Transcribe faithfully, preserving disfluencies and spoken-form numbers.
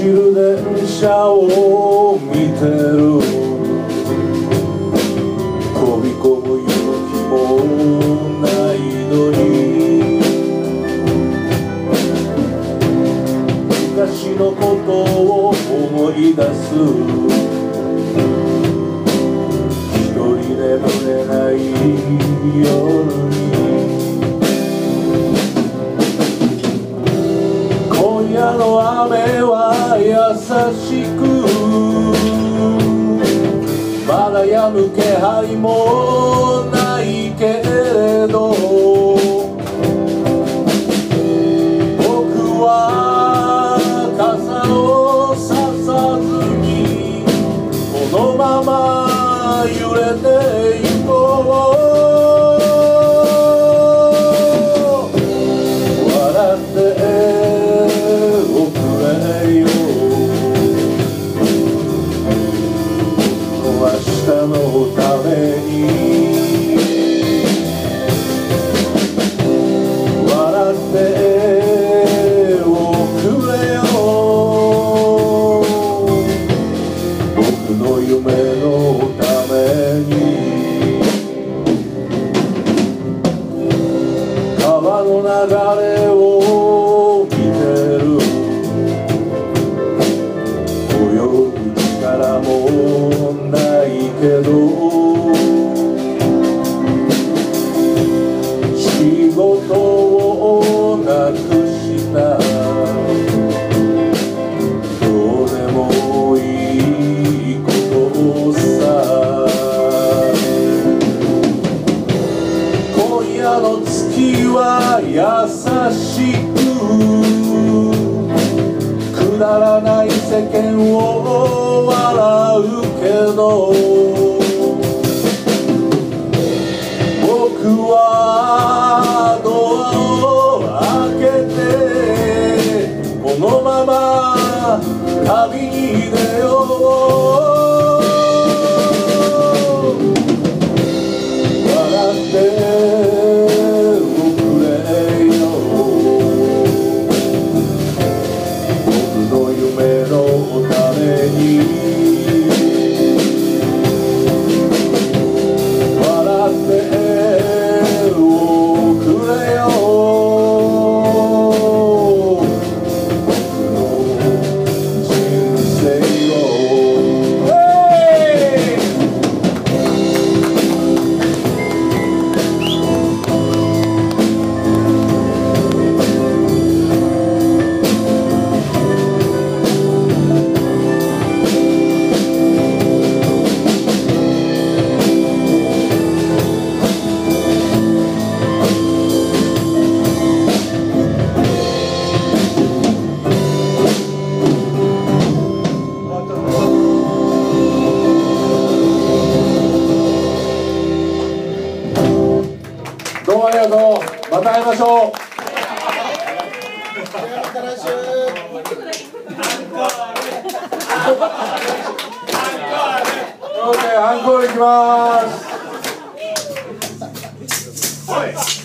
走る電車を見てる。飛び込む勇気もないのに、昔のことを思い出す。一人眠れない夜に、今夜の雨は優しく、まだ止む気配もないけれど、僕は傘をささずにこのまま揺れていこう。笑っておくれよ、明日のために。笑っておくれよ、僕の夢のために。川の流れを見てる。泳ぐ力もないけど、仕事をなくした。どうでもいいことさ。今夜の月は優しく、くだらない世間を笑うけど、僕はドアを開けてこのまま旅に出よう。笑っておくれよ、僕の夢のために。どうもありがとう。また会いましょう。オーケー、アンコールいきます。